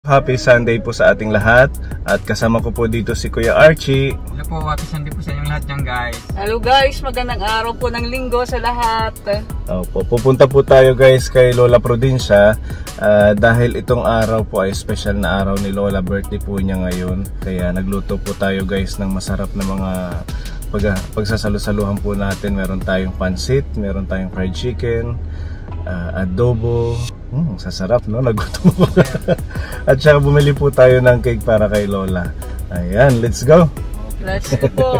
Happy Sunday po sa ating lahat at kasama ko po dito si Kuya Archie. Hello po, happy Sunday po sa inyong lahat dyan guys. Hello guys, magandang araw po ng linggo sa lahat. Opo, pupunta po tayo guys kay Lola Prudencia dahil itong araw po ay special na araw ni Lola, birthday po niya ngayon. Kaya nagluto po tayo guys ng masarap na mga pagsasalusaluhan po natin. Meron tayong pansit, meron tayong fried chicken, adobo. Sasarap no, nagutom ko. At saka bumili po tayo ng cake para kay Lola. Ayan, let's go. Let's go po.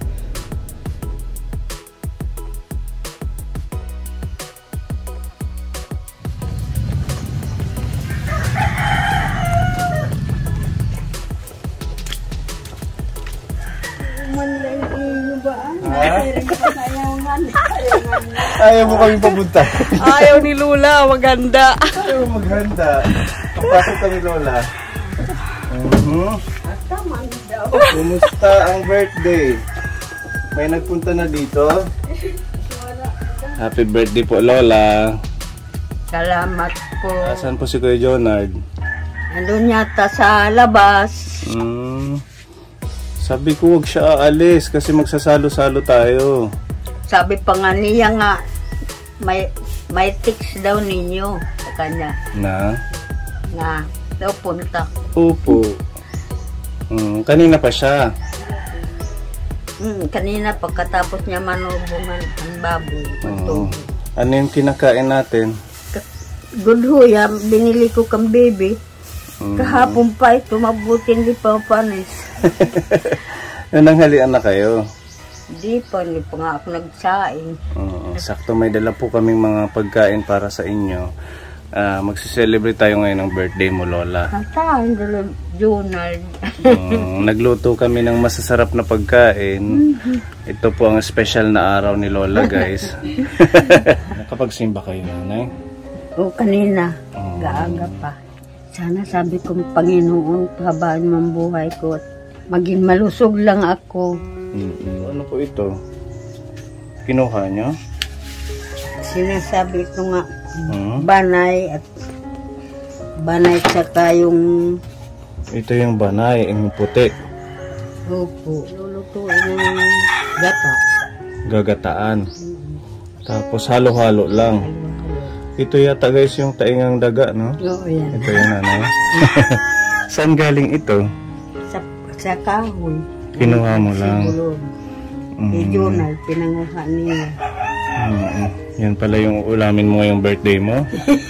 Ayaw mo kami papunta. Ayaw ni Lola, maganda. Ayaw maghanda. Kapasok kami Lola. Kumusta ang birthday? May nagpunta na dito? Happy birthday po Lola. Salamat po. Asan po si Kuya Jonard? Andun yata sa labas. Sabi ko huwag siya aalis kasi magsasalo-salo tayo. Sabi pa nga niya nga, may text daw ninyo sa kanya. Na daw punta. Opo. Kanina pa siya. Kanina pagkatapos niya manubungan ang baboy. Ano yung kinakain natin? Good huya, binili ko kang baby. Kahapon pa ito, mabuti hindi pa panis. Nananghalian na kayo? Hindi pa nga ako nagsaing. Sakto may dala po kaming mga pagkain para sa inyo. Magse-celebrate tayo ngayon ng birthday mo Lola. Kataan dala Jonard. Nagluto kami ng masasarap na pagkain. Ito po ang special na araw ni Lola guys. Nakapagsimba kayo nanay? O kanina, gaaga pa. Sana sabi kong Panginoon, pahabaan mo ang buhay ko at maging malusog lang ako. Ano po ito? Kinuha niyo? Sinasabi ko nga, banay at banay saka yung... Ito yung banay, yung puti. Opo. Lulutuin ng gata. Gagataan. Tapos halo-halo lang. Ito yata guys yung taingang daga, no? Oo, yan. Ito yung nanay. Saan galing ito? Sa kahoy. Kinuha mo lang. Si Jonald, pinanguha niya. Yan pala yung ulamin mo ngayong birthday mo?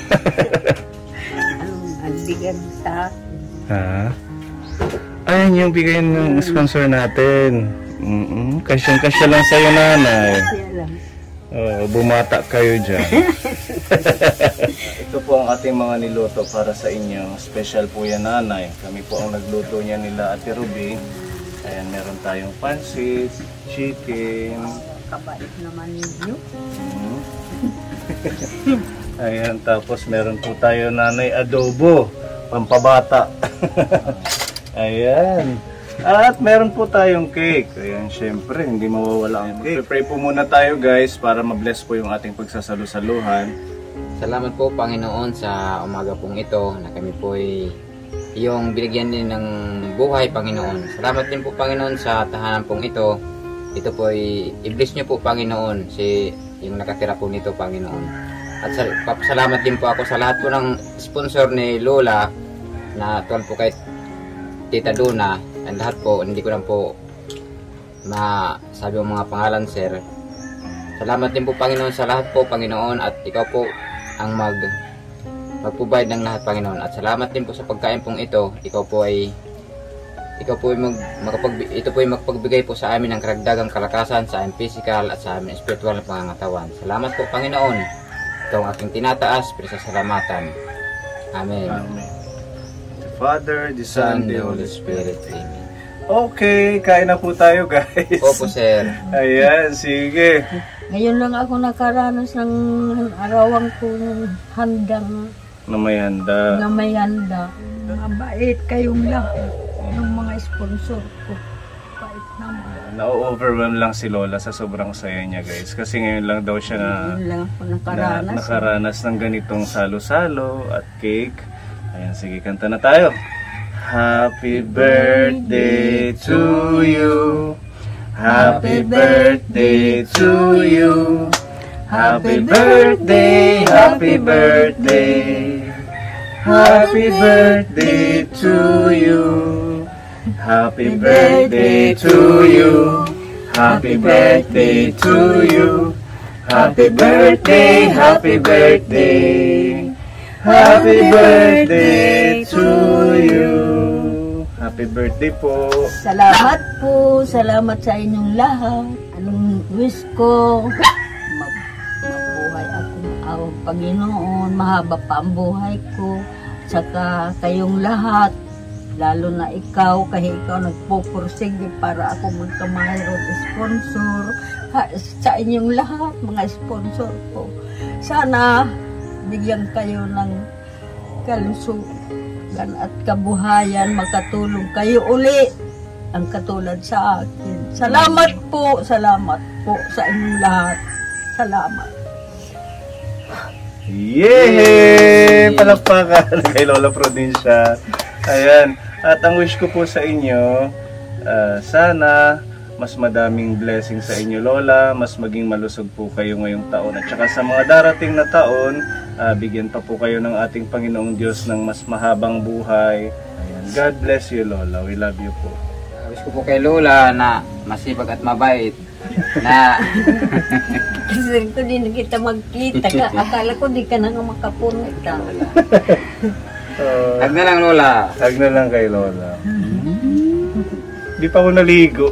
Anong agbigan sa akin? Ha? Ayan yung bigay ng sponsor natin. Kasyang-kasya lang sa'yo nanay. Siya lang. Bumata kayo dyan. Ito po ang ating mga niluto para sa inyo. Special po yan nanay. Kami po ang nagluto niya nila Ate Ruby. Ayan, meron tayong pansit, chicken. Kabait naman ninyo. Ayan, tapos meron po tayo nanay adobo. Pampabata. Ayan. At meron po tayong cake. Ayan, syempre, hindi mawawala ang cake. Pray po muna tayo guys para ma-bless po yung ating pagsasalusaluhan. Salamat po Panginoon sa umaga pong ito na kami po ay iyong binigyan din ng buhay Panginoon. Salamat din po Panginoon sa tahanan pong ito. Ito po ay i-bless nyo po Panginoon si yung nakatira po nito Panginoon. At salamat din po ako sa lahat po ng sponsor ni Lola na tuwan po kay Tita Duna. And lahat po, hindi ko lang po masabi ang mga pangalan sir. Salamat din po Panginoon sa lahat po Panginoon at ikaw po ang magprovide ng lahat Panginoon. At salamat din po sa pagkain pong ito. Ito po ay magpagbigay po sa amin ng karagdagang kalakasan sa aming physical at sa aming spiritual na pangangatawan. Salamat po Panginoon. Ito ang aking tinataas, pero sa salamatan. Amen. Amen. The Father, the Son, the Holy Spirit. Amen. Okay, kain na po tayo guys. Opo sir. Ayan, sige. Ngayon lang ako nakaranas ng arawan ko ng handang Na may handa. na may handa. Mabait kayong lahat ng mga sponsor ko. Bait naman. Na-overwhelm lang si Lola sa sobrang saya niya guys. Kasi ngayon lang daw siya Ngayon lang ako nakaranas. nakaranas ng ganitong salo-salo at cake. Ayan, sige, kanta na tayo. Happy birthday to you. Happy birthday to you. Happy birthday, happy birthday. Happy birthday to you. Happy birthday to you. Happy birthday to you. Happy birthday, happy birthday. Happy birthday to you. Happy birthday po. Salamat po. Salamat sa inyong lahat. Anong wish ko? Mabuhay ako, Panginoon. Mahaba pa ang buhay ko. Saka kayong lahat. Lalo na ikaw. Kahit ikaw nagpupursige para ako magkamayroon sponsor. Sa inyong lahat, mga sponsor ko. Sana bigyan kayo ng kalusugan at kabuhayan, makatulong kayo uli ang katulad sa akin. Salamat po sa inyong lahat. Salamat. Yay! Palakpakan kay Lola Prudencia. Ayan. At ang wish ko po sa inyo, sana mas madaming blessing sa inyo, Lola. Mas maging malusog po kayo ngayong taon. At saka sa mga darating na taon, bigyan pa po kayo ng ating Panginoong Diyos ng mas mahabang buhay. Ayan. God bless you, Lola. We love you po. Wish ko po kay Lola na masipag at mabait. Na Kasi ko din kita magkita ka. Akala ko di ka na nga makapunta. Hag na lang, Lola. Hag na lang kay Lola. Di pa ako naligo.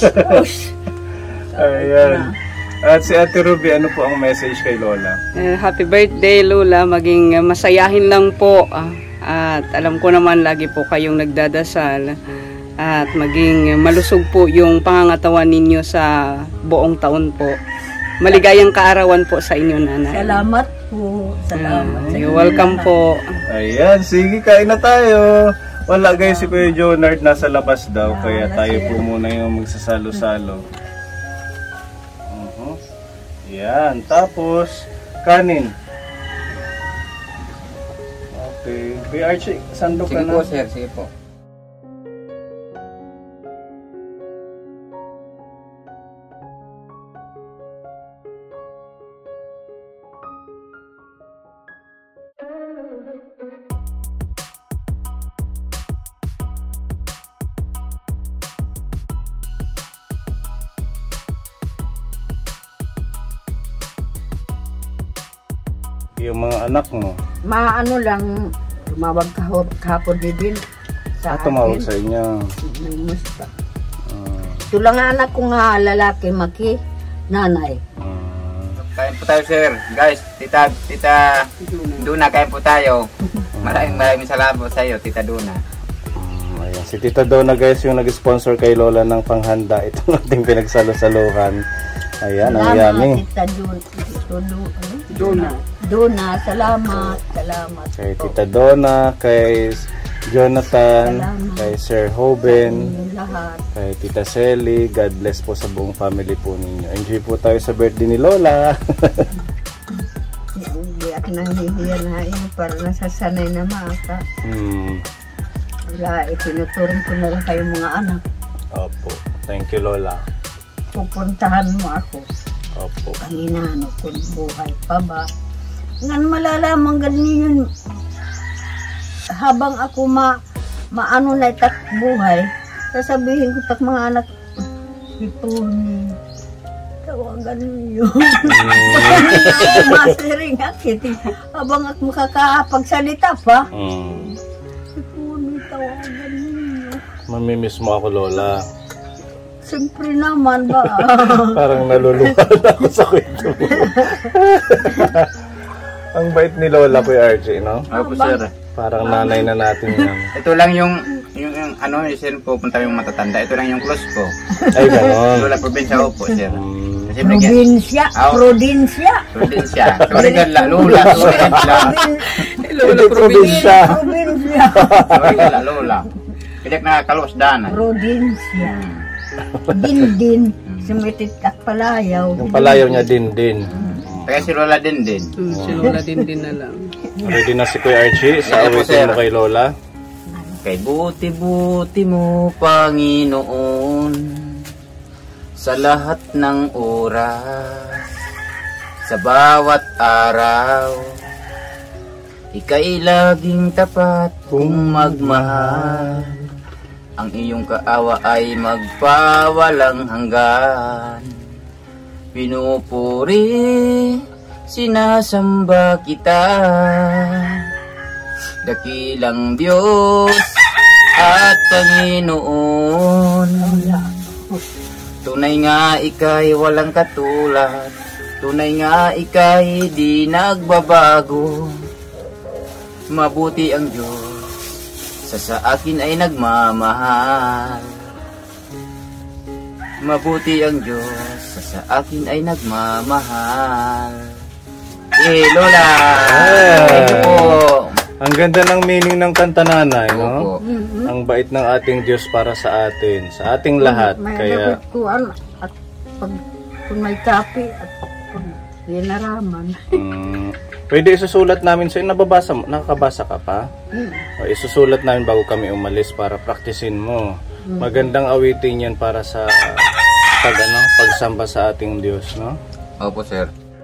Ayan. At si Ate Ruby, ano po ang message kay Lola? Happy birthday, Lola. Maging masayahin lang po. At alam ko naman lagi po kayong nagdadasal. At maging malusog po yung pangangatawan ninyo sa buong taon po. Maligayang kaarawan po sa inyo, Nanay. Salamat po. Salamat. You're welcome po. Ayan, sige, kain na tayo. Wala guys, si Kuya Jonard nasa labas daw, kaya tayo po muna yung magsasalo-salo. Yan, tapos kanin. Okay. Kuya Archie, sandok ka Sige na. po, sir. Sige po. Yung mga anak mo. Maano lang, tumawag kahapon din sa Tumawag akin. sa inyo. Musta. Ito lang ang anak ko nga lalaki, Maki, nanay. Kain po tayo, sir. Guys, Tita Duna, kain po tayo. Maraming salamat po sa iyo, Tita Duna. Ayan, si Tita Dona guys yung nag-sponsor kay Lola ng panghanda. Itong ating pinagsalo-saluhan. Ayan, ang yummy. Tita Duna, salamat. Kay Tita Dona, kay Jonathan, Salamat. kay Sir Hoben, Inyong lahat. kay Tita Selly. God bless po sa buong family po ninyo. Enjoy po tayo sa birthday ni Lola. Hindi ako nanghihiya na yun para nasasanay na maka. Wala, itinuturing ko na lang kayong mga anak. Opo. Thank you, Lola. Pupuntahan mo ako. Opo. Kanina, kung buhay pa ba? Ngan malalaman ganyan yun. Habang ako maano na itak buhay, sasabihin ko tak mga anak, ito ni tawagan niyo. Mastering akit. Habang ako makakapagsalita pa, ito ni tawagan niyo. Mamimiss mo ako, Lola. Siyempre naman ba? Parang naluluhan ako sa kwento mo. Ang bait ni Lola, Kuya Archie, no? Ako po, sir. Parang nanay na natin yan. Ito lang yung ano, yung sir po, punta yung matatanda. Ito lang yung close ko. Ay, ganon. Lola Probinsya ko po, sir. Kasi Probinsya. Probinsya. Sorry ka la, Lola. Sorry ka la. Lola Probinsya. Probinsya. Sorry ka la, Lola. Pidak na kalos dana. Probinsya. Din. Sumitit at palayaw. Yung palayaw niya din. Kaya si Lola din. Si Lola din na lang. Ready na si Kuya Archie sa Ready po, awitin sir. mo kay Lola. Kay buti-buti mo, Panginoon, sa lahat ng oras, sa bawat araw, ika'y laging tapat kung magmahal. Ang iyong kaawa ay magpawalang hanggan. Pinupuri, sinasamba kita, dakilang Diyos at Panginoon. Tunay nga ika'y walang katulad, tunay nga ika'y di nagbabago. Mabuti ang Diyos, sa akin ay nagmamahal. Mabuti ang Diyos, sa akin ay nagmamahal. Lola! Thank you po. Ang ganda ng meaning ng kanta, nanay, no? Opo. Ang bait ng ating Diyos para sa atin, sa ating lahat. May Kaya, nakukuan at pag kung may kape at pag ginaraman. pwede isusulat namin sa'yo. Nakakabasa ka pa? O, isusulat namin bago kami umalis para praktisin mo. Magandang awitin yan para sa pagsamba sa ating Diyos, no? Opo, sir.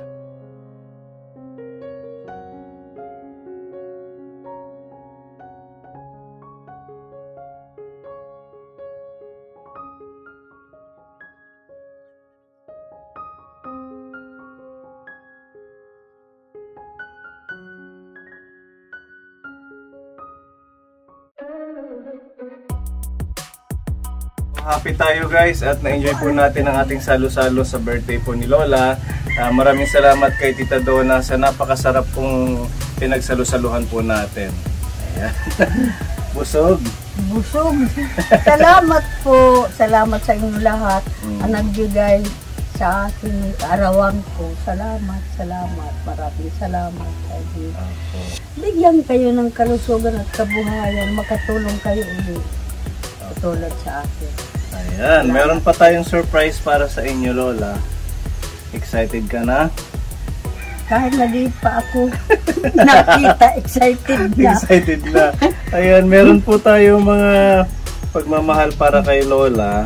Happy tayo guys at na-enjoy po natin ang ating salo-salo sa birthday po ni Lola. Maraming salamat kay Tita Donna sa napakasarap pong pinagsalo-saluhan po natin. Ayan. Busog. Busog. Salamat po. Salamat sa inyong lahat ang nagbigay sa aking arawan ko. Salamat. Maraming salamat. Bigyan kayo ng kalusugan at kabuhayan. Makatulong kayo ulit. Tulad sa akin. Ayan, meron pa tayong surprise para sa inyo, Lola. Excited ka na? Kahit na di pa ako nakita, excited na. Excited na. Ayan, meron po tayong mga pagmamahal para kay Lola.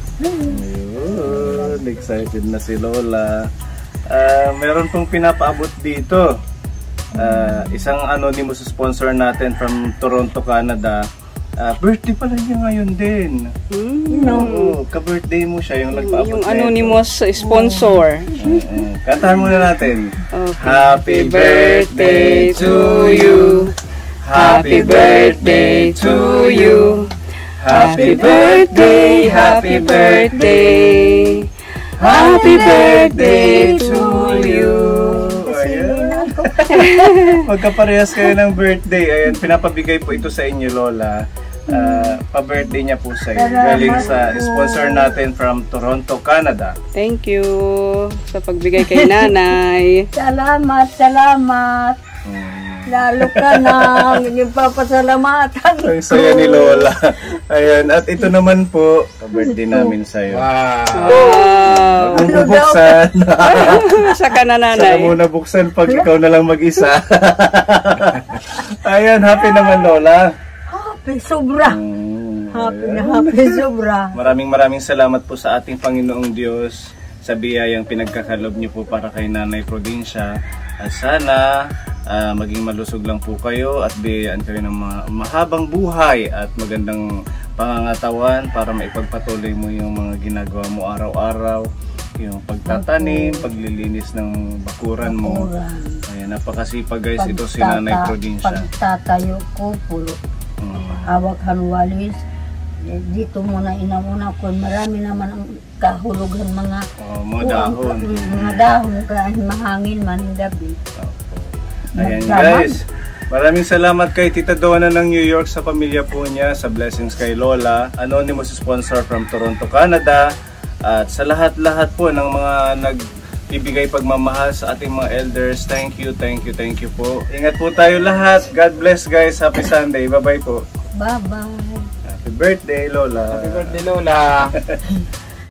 Ayun, excited na si Lola. Meron pong pinapaabot dito. Isang anonymous sponsor natin from Toronto, Canada. Birthday pala niya ngayon din. Oo, ka-birthday mo siya yung nagpaabot. Yung anonymous sponsor. Kantahan muna natin. Okay. Happy birthday to you. Happy birthday to you. Happy birthday, happy birthday. Happy birthday to you. Ayan. Magkaparehas kayo ng birthday. Ayan, pinapabigay po ito sa inyo, Lola. Pa-birthday niya po sa iyo. Galing sa sponsor natin from Toronto, Canada. Thank you sa pagbigay kay nanay. Salamat. Lalo ka na ipapasalamatan ko. Ang saya ni Lola. Ayan, at ito naman po, pa-birthday namin sa iyo. Wow. Bubuksan. Saka na Saka nanay. muna buksan pag ikaw na lang mag-isa. Ayan, happy naman, Lola. Happy sobra. Happy sobra. Maraming salamat po sa ating Panginoong Diyos sa biyayang pinagkakalob niyo po para kay Nanay Provincia. At sana maging malusog lang po kayo at biyayaan kayo ng mahabang buhay at magandang pangangatawan para maipagpatuloy mo yung mga ginagawa mo araw-araw. Yung pagtatanim, paglilinis ng bakuran mo. Ayan, napakasipag guys, ito si Nanay Provincia. Pagtatayo ko, pulo. Hawak hanwalis. Dito muna inamuna ko. Marami naman ang kahulugan mga dahon. Mga dahon kahit mahangin man ng gabi. Ayan guys, maraming salamat kay Tita Donna ng New York sa pamilya po niya, sa blessings kay Lola, anonymous sponsor from Toronto, Canada, at sa lahat-lahat po ng mga nagbibigay pagmamahal sa ating mga elders. Thank you po. Ingat po tayo lahat. God bless guys. Happy Sunday. Bye-bye po. Bye-bye. Happy birthday, Lola. Happy birthday, Lola.